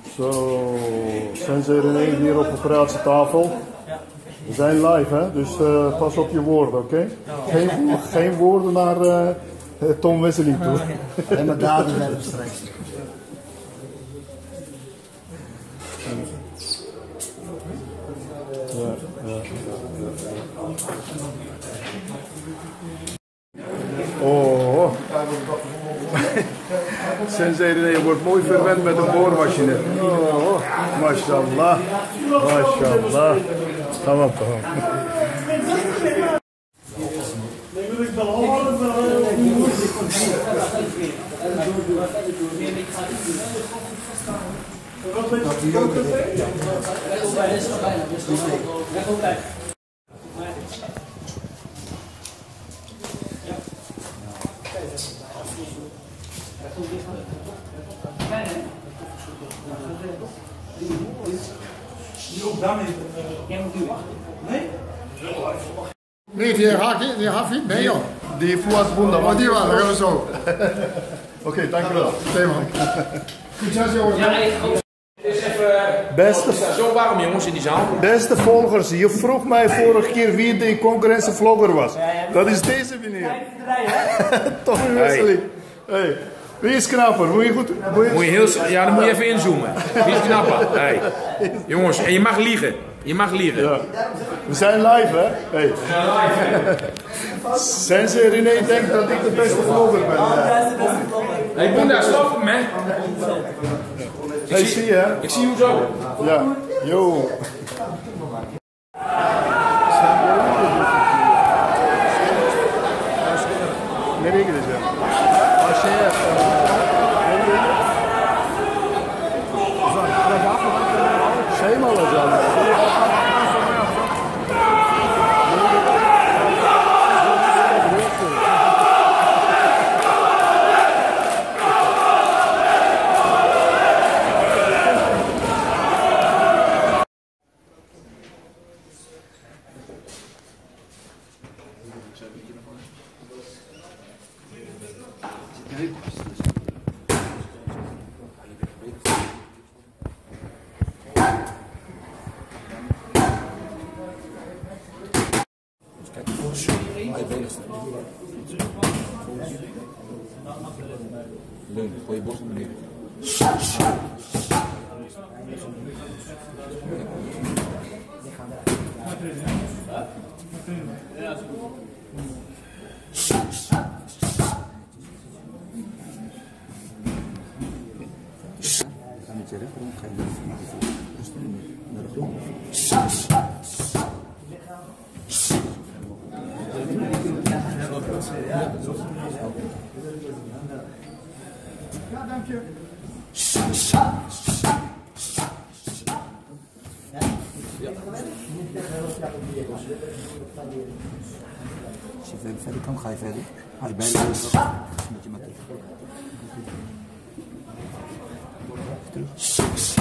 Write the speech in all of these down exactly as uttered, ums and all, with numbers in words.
Zo, Sensei René hier op operatietafel. We zijn live, hè? Dus uh, pas op je woorden, oké? Okay? Geen, geen woorden naar uh, Tom Wesseling toe. Alleen maar daden zijn het straks. Ja, ja, ja, ja. Oh. Sensei René wordt mooi verwend met een boormachine. Oh, mashallah. Mashallah. Tamam, tamam. Nee, die haak die haak niet? Nee joh. Die Fuad Bunda. Oh, die was, dat gaan we zo. Oké, okay, dankjewel. Nee man. Succes jongens. Ja, het is even... Beste, zo warm jongens in die zaal. beste volgers, je vroeg mij vorige keer wie de concurrentievlogger was. Dat is deze meneer. Tom Wesseling. Hey. Wie is knapper? Moet je goed... Moet je... Moet je heel, ja, dan moet je even inzoomen. Wie is knapper? Hey. Jongens, en je mag liegen. Je mag liegen. Ja. We zijn live, hè? Hey. Sensei René denkt dat ik de beste vlogger ben. Hey, ik ben daar stop me. Hey, zie je, hè? Ik zie hoe zo. Ja. Yo. Nereye gideceğim? Aşağıya. Şey mi alacağım? Leun, gooi je borst naar beneden. Ja, dank je. Als je verder, verder kan, ga je verder. Als je bijna is, moet je maar terug. Terug.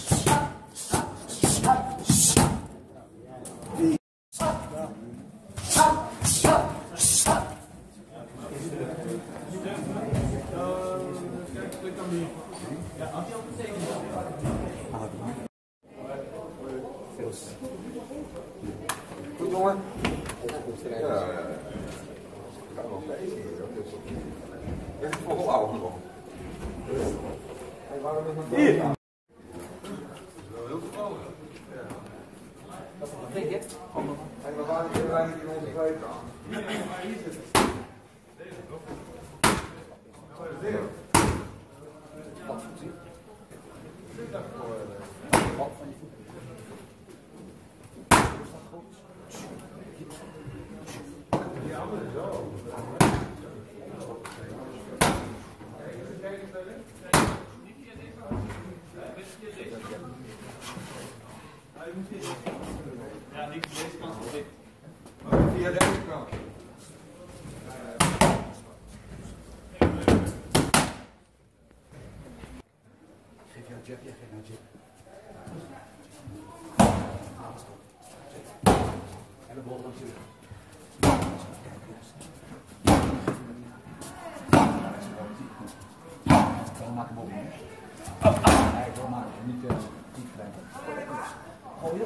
Goed jongen? Ja, ja, ja. Ik ga nog bezig hier. Echt volhouden nog. Hey, waarom is het hier? Dat is wel heel toevallig. Ja. Dat is een ding, hè? En we waren hier eigenlijk in onze vijf aan. Maar hier zit het. Deze toch? Wat is dit? Wat voor zin? Ik dacht voor... Wat van je voet? Die andere zo. Ja, niet deze kant op dit. Maar via deze kant. Geef jou jab, ja, geef jou jab. En de bol natuurlijk. Wel maken boven. Nee, wel maken. Niet...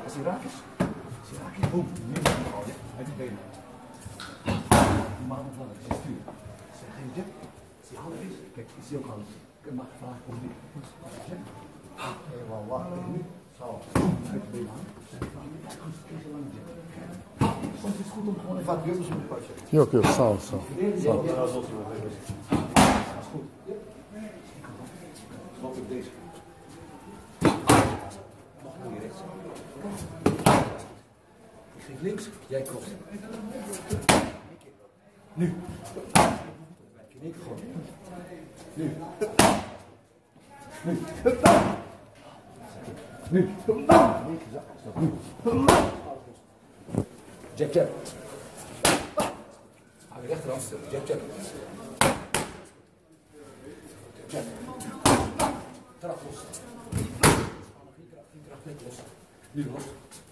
Als hij raak is, als hij raak is, boem, nu moet je gooien. Met die benen. Die mag nog langer, dus stuur. Als hij geen jab, als hij handig is, kijk, is hij ook handig. Ik mag vragen om die. Even wachten, nu. Zo, uit de benen aan. Soms is het goed om gewoon even wat bubbels te passen. Yok yok sağ ol sağ ol. Sağ ol. Dat is goed. Wat ik deze. Nog een keer rechts. Ik geef links, jij cross. Nu. Nu. Nu. Nu. Nu. Jab, jab. Hou je rechterhand stil. Jab, jab. Jab. Trap los. Geen kracht, geen kracht, net los. Nu los.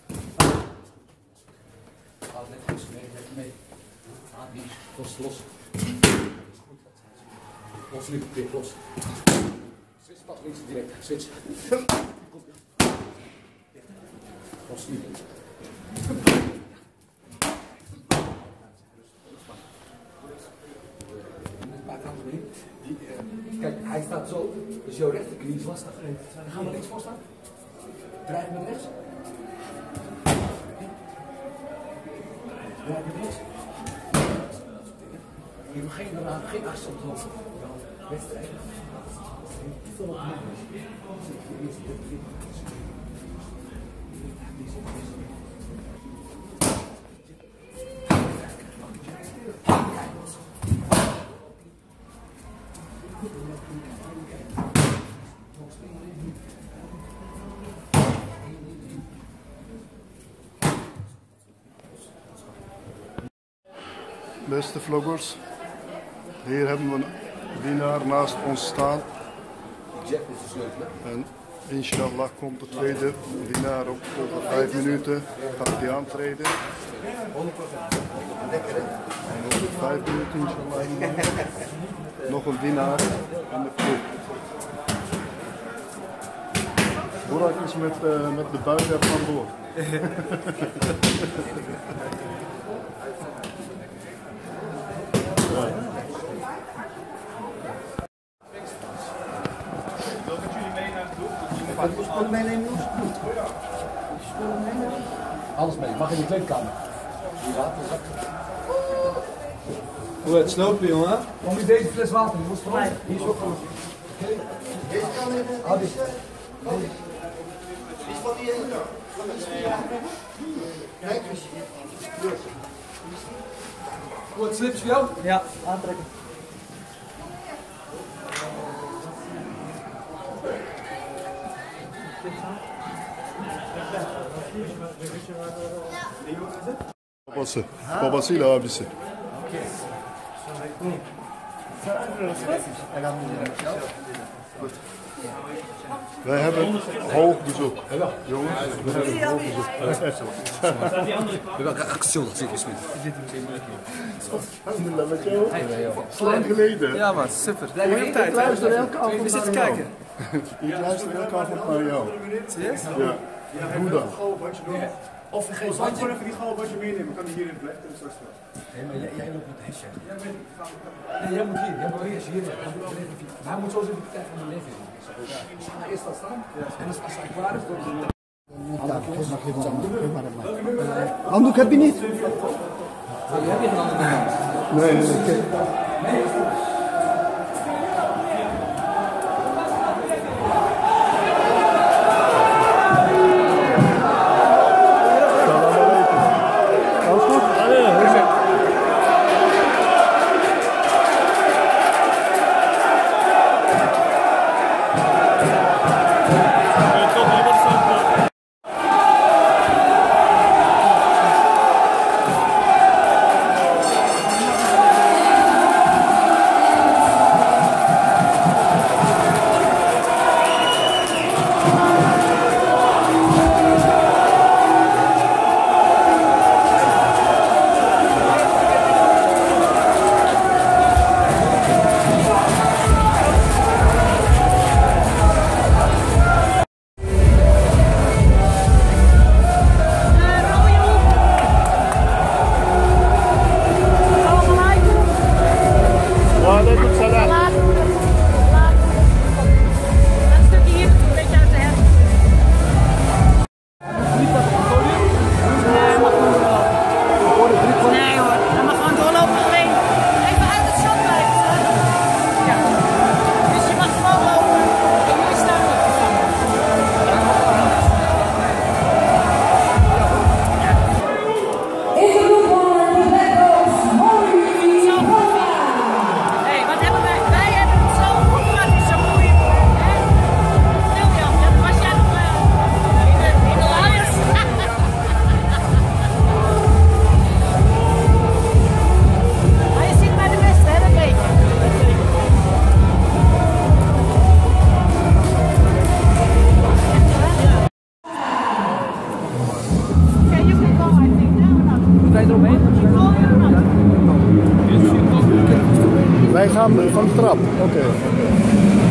Haal net los, mee, net mee. Haal niet, los, los. Los nu, weer los. Switch, pas links direct. Switch. Los nu. Die, uh, kijk, hij staat zo, dus jouw rechterknie is lastig. Dan gaan we links voor staan. Draai met rechts. Draai met rechts. Je hebt geen, geen afstand op de wedstrijd. Veel op Beste vloggers, hier hebben we een winnaar naast ons staan. En inshallah komt de tweede winnaar op over vijf minuten. Gaat hij aantreden. En over vijf minuten inshallah nog een winnaar in de club. Burak is met, uh, met de buik er vandoor. Moet je spullen meenemen? Moet je spullen meenemen? Alles mee, mag in de kleedkamer. Die water. Hoe het slopen, jongen? Kom je deze fles water, die moet voor mij. Hier is ook gewoon. Deze kan even. Hou dit. Is van die ene? Kijk eens. Goed, slips voor jou? Ja, aantrekken. Babası. Babasıyla abisi. Wij hebben hoog bezoek. Jongens, we hebben hoog bezoek. Welke actie dat zit is met? Alhamdulillah, met jou? Lang geleden. Ja man, super. Ik luister elke avond We zitten naar jou. kijken. Ik luister elke avond naar jou. Serieus? Ja. Hoe dan? Of vergeet Zal ik gewoon even die galbadje meenemen? Kan die hier in het en straks wel. Nee, maar jij, jij loopt met de hesje. Nee, jij moet hier. Jij moet eerst hier. Maar hij moet zo zitten tijd van de leven. Dus ga eerst dat staan. En als hij klaar is, dan is het... Handdoek heb je niet? Heb je geen andere dingen? Nee, nee, nee. Van de trap. Oké. Okay, okay.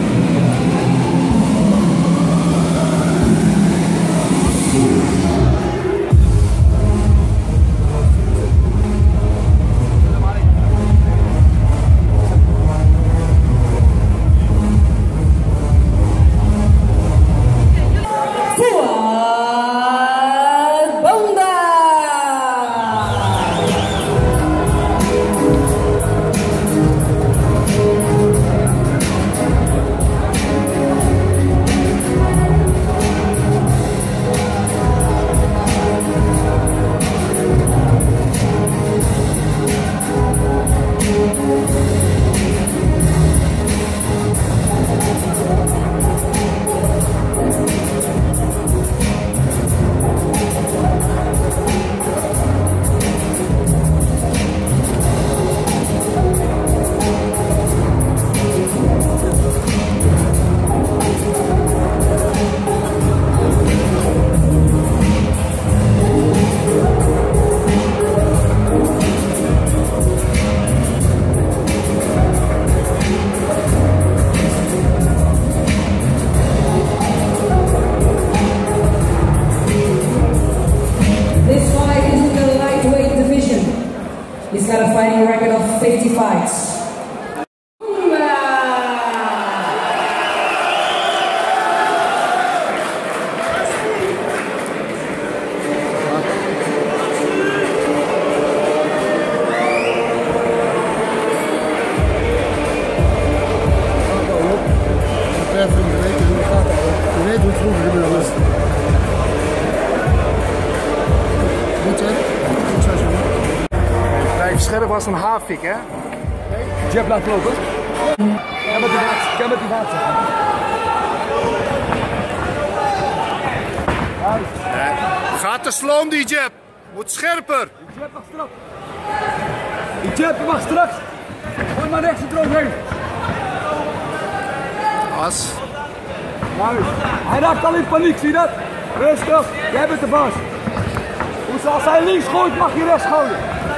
He's got a fighting record of fifty fights. Je weet hoe het vroeger gebeurd is. Moet je? Blijf scherp als een havik, hè? Jab laat lopen. Ga met die water. Ga met die water. Gaat te sloom die jab. Moet scherper. Die jab mag straks. Die jab mag straks. Gooi maar rechts eroverheen. As. Juist. Hij raakt al in paniek, zie je dat? Rustig. Jij bent de baas. Dus als hij links gooit, mag je rechts gooien.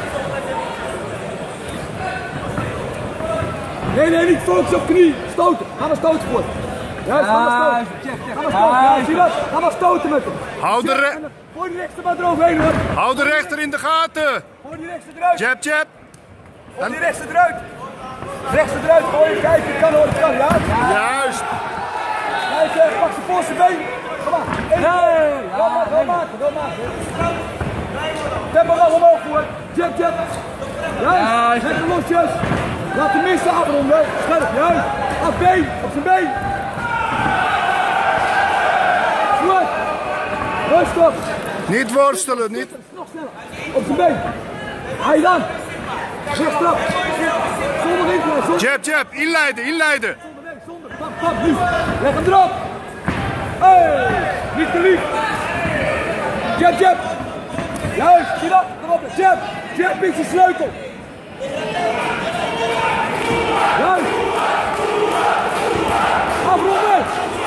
Nee, nee, niet focus op knie. Stoten. Ga maar stoten voor. Juist, ga maar stoten. Ga maar stoten. Ja, zie je dat? Ga maar stoten met hem. Hou de re... Gooi die rechter maar eroverheen, hoor. Hou de rechter in de gaten. Gooi die rechter eruit. Jab, jab. Gooi die rechter eruit. Rechter eruit. Gooi, kijk, het kan hoor, het kan. Ja? Juist. Kijk, pak zijn voorste been. Kom maar. Nee. Wel maken, wel maken, wel maken. Tempo wel omhoog voor. Jab, jab. Juist. Lekker losjes. Laat de minste afronden. Scherp, juist. Op been, op zijn been. Goed. Rustig. Niet worstelen, niet. Nog sneller. Op zijn been. Hij dan. Rechtstrap. Zonder invloed. Zonder. Jab, jab. Inleiden, inleiden. Zonder, nee, zonder. Pak, pak, lief. Leg hem erop. Hey. Niet te lief. Jab, jab. Juist, zie dat? Erop. Jab. Jab is de sleutel. Juist. Afronden.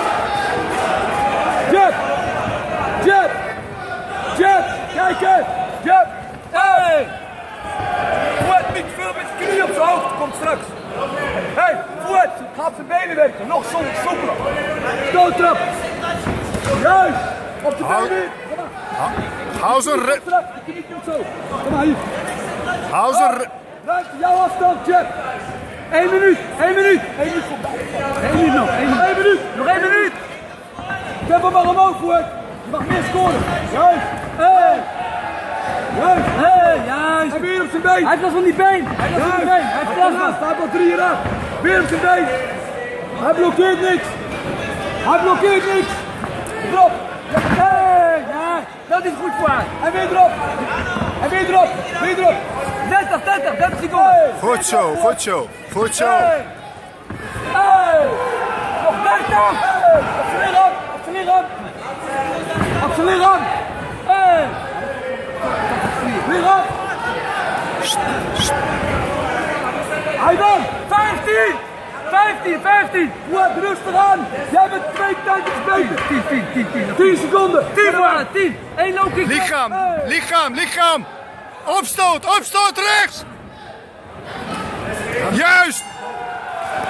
Jab. Jab. Jab. Kijken. Jab. Hey. Voet niet veel met de knie op zijn hoofd. Komt straks. Hey, voet. Ga op zijn benen werken. Nog soepeler. Stoottrap. Juist. Op de benen. Kom maar. Hou zijn re... De knie komt zo. Kom maar hier. Hou zijn re... Ruimte, jouw afstand, Jab. Eén minuut, één minuut. Eén minuut voorbij. Eén minuut nog, één minuut. Eén minuut, nog één minuut. Tempo maar omhoog, voor. Je mag meer scoren. Juist. Hey. Juist. Hey, juist. En weer op zijn been. Hij heeft last van die been. Hij heeft last van die been. Hij heeft last van. Hij heeft al drie eraf. Weer op zijn been. Hij blokkeert niks. Hij blokkeert niks. Drop. Hey, ja. Dat is goed voor haar. En weer erop. En weer erop. Weer erop. dertig, dertig, dertig seconden. Goed zo, goed zo. Goed zo. Hey. Hey. Nog dertig. Hey. Op zijn lichaam. Op zijn lichaam. Op zijn lichaam. Hey. Lichaam. Hij dan. vijftien. vijftien, vijftien. Wat rustig aan. Jij bent twee tijdjes beter. tien, tien, tien, tien. tien seconden. tien voor tien. Eén loopkick. Lichaam, lichaam, lichaam. Opstoot, opstoot rechts. Juist.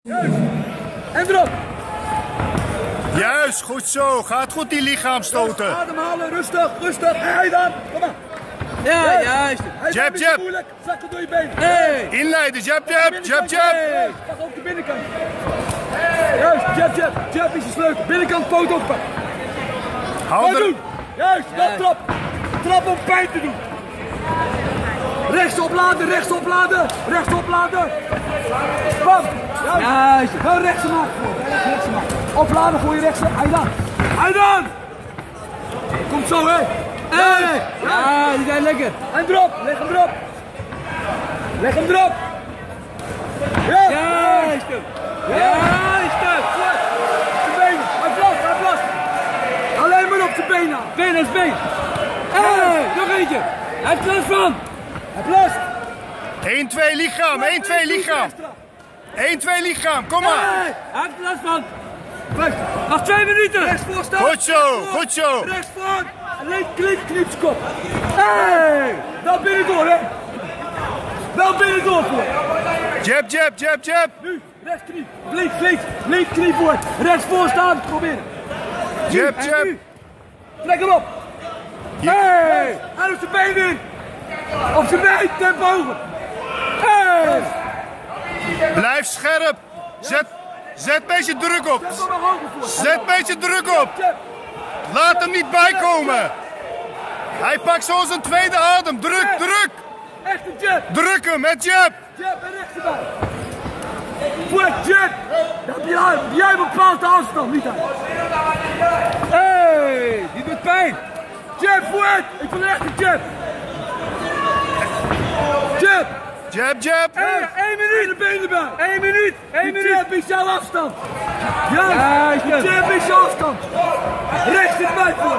En erop. Juist, goed zo. Gaat goed die lichaam stoten. Ademhalen, rustig, rustig. Hé dan, kom maar. Ja, juist. Jab, jab. Moeilijk, zakken door je been. Hey. Inleiden, jab, jab, jab, jab. Hey. Pak ook de binnenkant. Juist, jab, jab. Jab is je sleutel. Binnenkant poot oppakken. Hou er. Juist, dat trap. Trap om pijn te doen. Rechts opladen, rechts opladen, rechts opladen. Bam. Juist. Wel rechts maken. Rechts maken. Opladen voor je rechts. Hij dan. Hij dan. Komt zo, hè. Hey. Ja, die zijn lekker. En erop. Leg hem erop. Leg hem erop. Ja. Juist. Juist. Goed. Zijn benen. Hij plast, hij plast. Alleen maar op zijn benen. Been is been. Hey. Nog eentje. Hij heeft last van. Hij plast. één twee lichaam, één twee lichaam. één twee lichaam, kom maar. Hey. Hij heeft last van. Nog twee minuten. Rechts voor staan. Goed zo, goed zo. Rechts voor. Alleen klip, knipskop. Hey. Wel binnendoor, hè. Wel binnendoor voor. Jab, jab, jab, jab. Nu, rechts knie. Blink, blink. Blink knie voor. Rechts voor staan. Probeer. Jab, jab. Trek hem op. Hey. Hij doet zijn been in. Op zijn been. Tempo hoger. Hey. Blijf scherp. Zet, zet een beetje druk op. Zet een beetje druk op. Laat hem niet bijkomen. Hij pakt zo zijn tweede adem. Druk, druk. Echt een jab. Druk hem met jab. Jab en rechts erbij. Voet, jab. Dat heb jij, jij bepaalt de afstand, niet hij. Hey, die doet pijn. Jab, voet. Ik wil echt een jab. Jab. Jab, jab. Hey, één minuut. De benen erbij. Eén minuut. Eén minuut. Jab is jouw afstand. Ja, jab is jouw afstand. Rechts erbij, voet.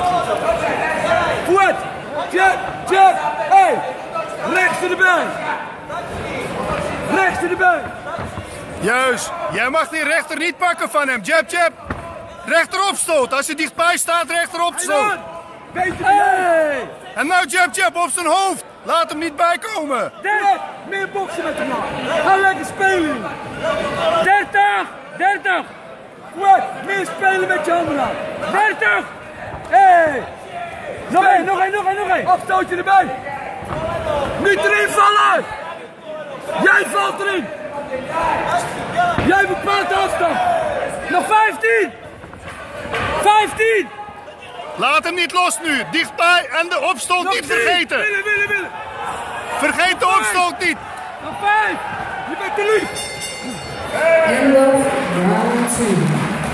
Voet. Jab, jab. Hey. Rechts erbij. Rechts erbij. Juist. Jij mag die rechter niet pakken van hem. Jab, jab. Rechterop stoot. Als je dichtbij staat, rechterop stoot. Hey. En nou jab, jab op zijn hoofd. Laat hem niet bijkomen. dertig. Meer boksen met hem aan. Ga lekker spelen. dertig. dertig. Goed. Meer spelen met je handen aan. dertig. Hey. Nog één, nog één, nog één, nog één. Afstootje erbij. Niet erin vallen. Jij valt erin. Jij bepaalt de afstand. Nog vijftien. vijftien. Laat hem niet los nu. Dichtbij en de opstoot Nog niet tien. vergeten. Willen, willen, willen. Vergeet de opstoot niet. Nog vijf. Je bent te lief. End of round two.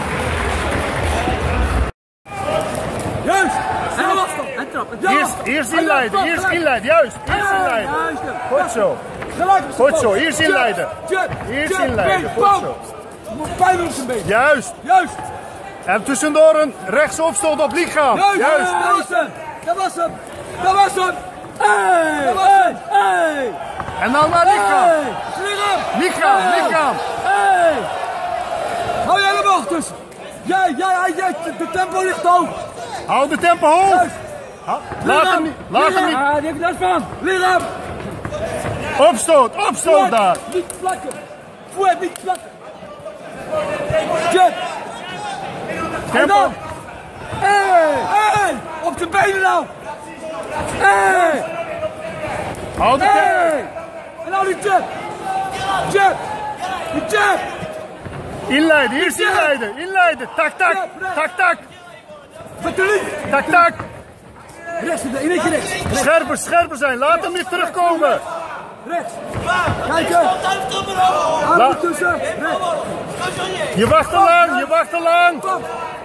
Juist. En afstand. En trap. Eerst, eerst inleiden, eerst inleiden. Juist, eerst inleiden. Goed zo. Goed zo, eerst inleiden. Eerst inleiden, goed zo. Pijn op zijn been. Juist. Juist. En tussendoor een rechtsopstoot op lichaam. Juist. Juist. Dat was hem. Dat was hem. Dat was hem. Hey. Dat was hem. Hey. En dan naar lichaam. Hey. Lichaam. Lichaam, lichaam. Hey. Hou jij hem achter tussen. Jij, jij, jij, de tempo ligt hoog. Hou de tempo hoog. Juist. Laat hem niet. Laat hem niet. Ah, die heeft last van. Lichaam. Opstoot, opstoot daar. Niet plakken. Voet niet plakken. Jab. En dan. Hey. Hey. Op de benen nou. Hey. Hou de tempo. Hey. En nou die jab. Jab. Die jab. Inleiden, eerst inleiden. Inleiden. Tak, tak. Tak, tak. Met de lief. Tak, tak. Rechts, in één keer rechts. Scherper, scherper zijn. Laat hem niet terugkomen. Rechts. Kijken. Armen tussen. Rechts. Je wacht te lang, je wacht te lang. Bam.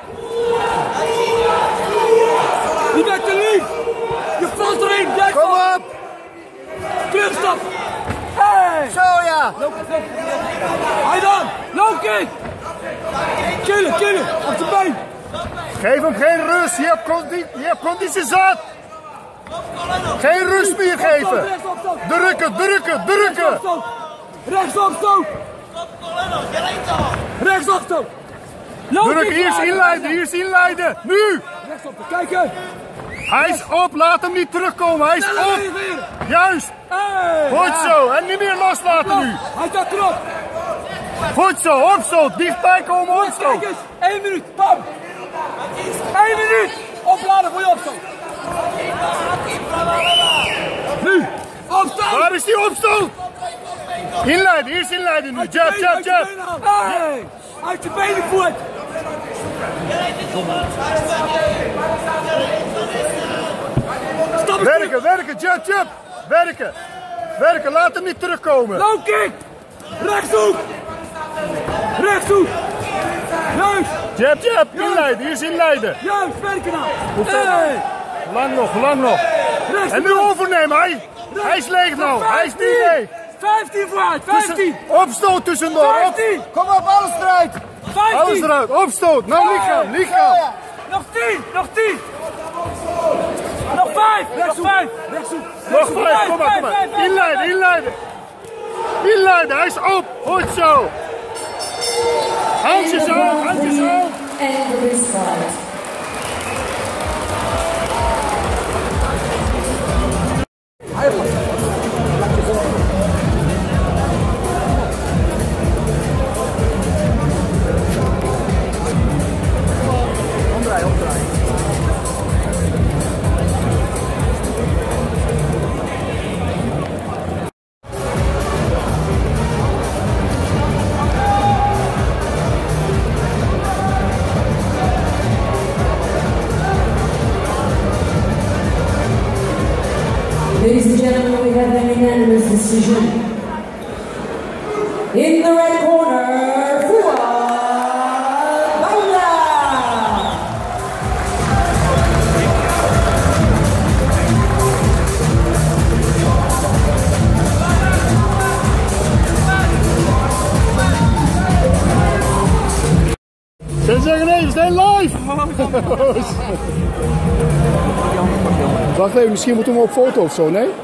Je bent te lief. Je valt erin. Jij Kom valt. op. Terugstap. Hey. Zo ja. Low kick, low kick. Hij dan. Low kick. Killen, killen. Op zijn been. Geef hem geen rust. Je hebt, condi je hebt conditie zat. Geen rust meer geven. Drukken, drukken, drukken. Rechtsopstoot. Rechtsopstoot. Druk, hier is inleiden, hier is inleiden. Nu. Rechtsopstoot. Kijken. Hij is op, laat hem niet terugkomen. Hij is op. Juist. Hey. Goed zo. En niet meer loslaten nu. Hij staat erop. Goed zo, opstoot. Dichtbij komen, opstoot. Kijk eens, één minuut, bam. één minuut. Opladen voor je opstoot. Nu, opstoot. Waar is die opstoot? Inleiden, hier is inleiden nu. Jab, jab, jab. Hey, uit je benen voort. Werken, werken, jab, jab. Werken. Werken, laat hem niet terugkomen. Low kick. Rechtshoek. Rechtshoek. Juist. Jab, jab. Inleiden, hier is inleiden. Juist, werken nou. Hey. Lang nog, lang nog. Rechtshoek. En nu overnemen, hij. Hij is leeg nou, hij is niet leeg. vijftien vooruit, vijftien. Opstoot tussendoor. vijftien. Kom op, alles eruit. vijftien. Alles eruit, opstoot. Nou, lichaam, lichaam. Nog tien, nog tien. Nog vijf, nog vijf. Rechtshoek. Nog vijf, kom maar, kom maar. Inleiden, inleiden. Inleiden, hij is op. Goed zo. Handjes omhoog, handjes omhoog. And the wrist guard. Ladies and gentlemen, we have an unanimous decision. In the red corner, Fuad Banga. Ze zeggen nee, we zijn live! Wacht even, misschien moeten we op foto of zo, nee?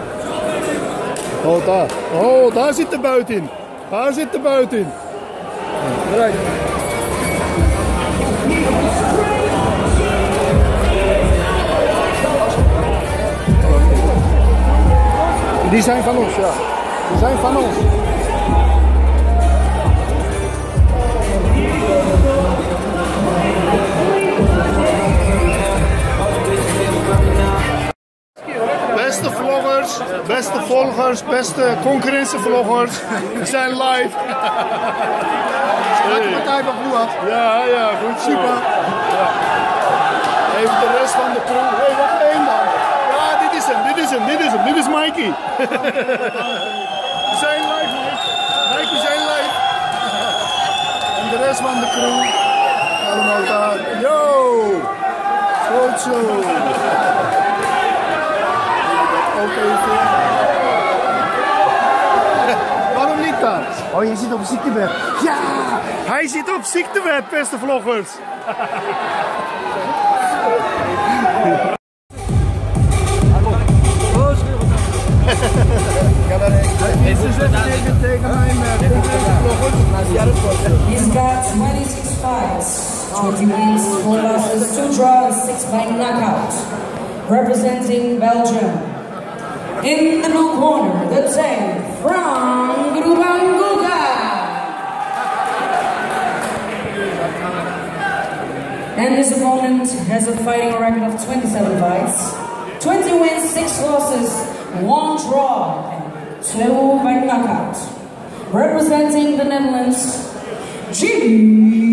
Oh, daar. Oh, daar zit de buit in. Daar zit de buit in. Kijk. Die zijn van ons, ja. Die zijn van ons. Beste vloggers, beste volgers, beste concurrentievloggers, we zijn live. Hey. Partij van Fuad. Ja, ja, goed, super. Ja. Even de rest van de crew. Hé, hey, wat één dan? Ja, dit is hem, dit is hem, dit is hem, dit is Mikey. We zijn live, Mike. Mike, we zijn live. En de rest van de crew, allemaal daar. Yo! Goed zo. Ook even. Waarom niet dan? Oh, je zit op een ziektewet. Ja! Hij zit op ziektewet, beste vloggers. He's got twenty-six fights, twenty wins, four losses, two draws, six by knockout. Representing Belgium. In the blue corner, the tank from Grubanguga. And his opponent has a fighting record of twenty-seven fights, twenty wins, six losses, one draw, and two by knockout. Representing the Netherlands, Jimmy